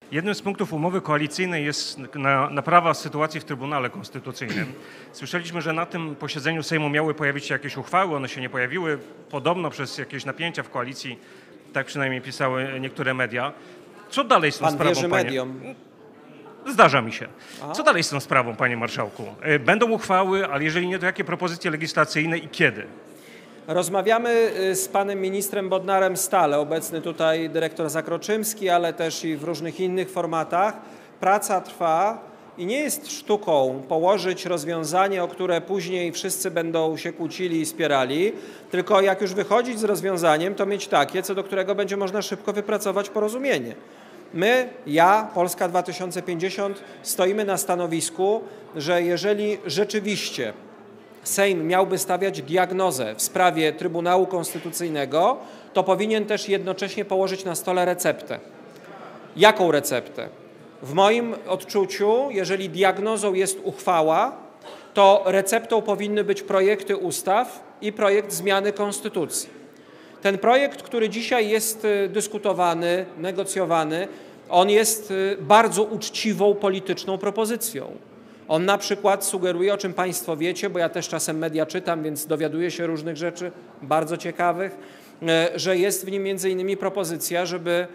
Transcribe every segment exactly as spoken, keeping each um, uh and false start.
Jednym z punktów umowy koalicyjnej jest na, naprawa sytuacji w Trybunale Konstytucyjnym. Słyszeliśmy, że na tym posiedzeniu Sejmu miały pojawić się jakieś uchwały, one się nie pojawiły, podobno przez jakieś napięcia w koalicji, tak przynajmniej pisały niektóre media. Co dalej z tą Pan sprawą, wierzy panie? mediom. Zdarza mi się. A? Co dalej z tą sprawą, panie marszałku? Będą uchwały, ale jeżeli nie, to jakie propozycje legislacyjne i kiedy? Rozmawiamy z panem ministrem Bodnarem stale, obecny tutaj dyrektor Zakroczymski, ale też i w różnych innych formatach. Praca trwa i nie jest sztuką położyć rozwiązanie, o które później wszyscy będą się kłócili i spierali, tylko jak już wychodzić z rozwiązaniem, to mieć takie, co do którego będzie można szybko wypracować porozumienie. My, ja, Polska dwa tysiące pięćdziesiąt, stoimy na stanowisku, że jeżeli rzeczywiście Sejm miałby stawiać diagnozę w sprawie Trybunału Konstytucyjnego, to powinien też jednocześnie położyć na stole receptę. Jaką receptę? W moim odczuciu, jeżeli diagnozą jest uchwała, to receptą powinny być projekty ustaw i projekt zmiany konstytucji. Ten projekt, który dzisiaj jest dyskutowany, negocjowany, on jest bardzo uczciwą polityczną propozycją. On na przykład sugeruje, o czym państwo wiecie, bo ja też czasem media czytam, więc dowiaduję się różnych rzeczy bardzo ciekawych, że jest w nim między innymi propozycja, żeby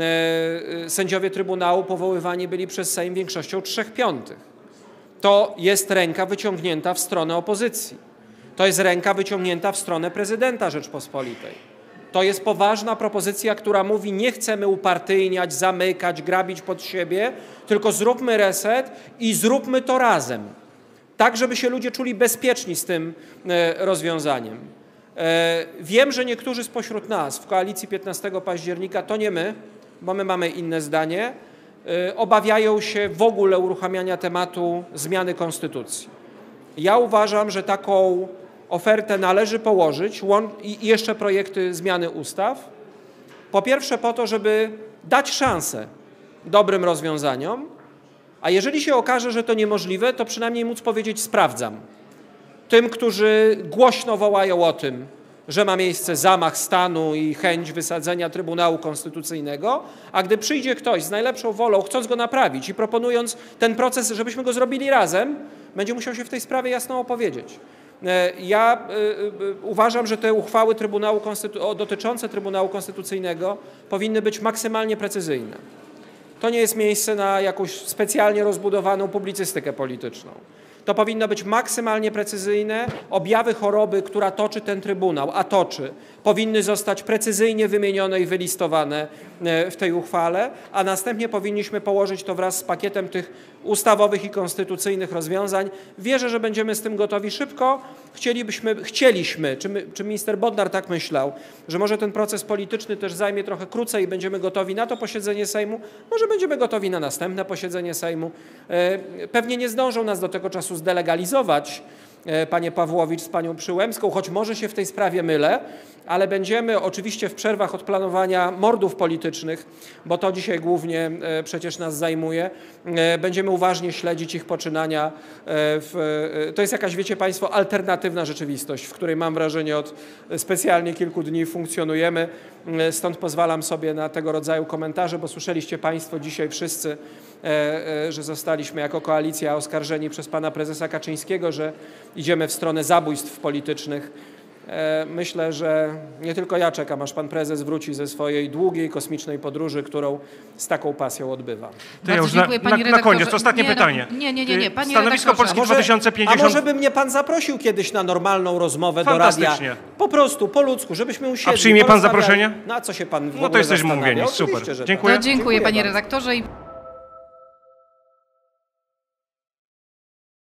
sędziowie Trybunału powoływani byli przez Sejm większością trzech piątych. To jest ręka wyciągnięta w stronę opozycji. To jest ręka wyciągnięta w stronę prezydenta Rzeczpospolitej. To jest poważna propozycja, która mówi, nie chcemy upartyjniać, zamykać, grabić pod siebie, tylko zróbmy reset i zróbmy to razem. Tak, żeby się ludzie czuli bezpieczni z tym rozwiązaniem. Wiem, że niektórzy spośród nas w koalicji piętnastego października, to nie my, bo my mamy inne zdanie, obawiają się w ogóle uruchamiania tematu zmiany konstytucji. Ja uważam, że taką ofertę należy położyć i jeszcze projekty zmiany ustaw. Po pierwsze po to, żeby dać szansę dobrym rozwiązaniom, a jeżeli się okaże, że to niemożliwe, to przynajmniej móc powiedzieć sprawdzam. Tym, którzy głośno wołają o tym, że ma miejsce zamach stanu i chęć wysadzenia Trybunału Konstytucyjnego, a gdy przyjdzie ktoś z najlepszą wolą, chcąc go naprawić i proponując ten proces, żebyśmy go zrobili razem, będzie musiał się w tej sprawie jasno opowiedzieć. Ja y, y, uważam, że te uchwały Trybunału Konstytu- dotyczące Trybunału Konstytucyjnego powinny być maksymalnie precyzyjne. To nie jest miejsce na jakąś specjalnie rozbudowaną publicystykę polityczną. To powinno być maksymalnie precyzyjne. Objawy choroby, która toczy ten Trybunał, a toczy, powinny zostać precyzyjnie wymienione i wylistowane w tej uchwale, a następnie powinniśmy położyć to wraz z pakietem tych ustawowych i konstytucyjnych rozwiązań. Wierzę, że będziemy z tym gotowi szybko. Chcielibyśmy, chcieliśmy, czy, my, czy minister Bodnar tak myślał, że może ten proces polityczny też zajmie trochę krócej i będziemy gotowi na to posiedzenie Sejmu, może będziemy gotowi na następne posiedzenie Sejmu. Pewnie nie zdążą nas do tego czasu zdelegalizować, panie Pawłowicz z panią Przyłębską, choć może się w tej sprawie mylę, ale będziemy oczywiście w przerwach od planowania mordów politycznych, bo to dzisiaj głównie przecież nas zajmuje, będziemy uważnie śledzić ich poczynania. W, to jest jakaś, wiecie państwo, alternatywna rzeczywistość, w której mam wrażenie od specjalnie kilku dni funkcjonujemy. Stąd pozwalam sobie na tego rodzaju komentarze, bo słyszeliście państwo dzisiaj wszyscy, że zostaliśmy jako koalicja oskarżeni przez pana prezesa Kaczyńskiego, że idziemy w stronę zabójstw politycznych. Myślę, że nie tylko ja czekam, aż pan prezes wróci ze swojej długiej kosmicznej podróży, którą z taką pasją odbywa. To ja już na, na, na koniec, ostatnie nie, pytanie. Nie, nie, nie, nie. Panie Stanowisko Polski dwa tysiące pięćdziesiąt... A może by mnie pan zaprosił kiedyś na normalną rozmowę do radia? Po prostu, po ludzku, żebyśmy usiedli. A przyjmie pan zaproszenie? Na co się pan w No to jesteśmy umówieni, super. Dziękuję. Dziękuję. To dziękuję, panie redaktorze.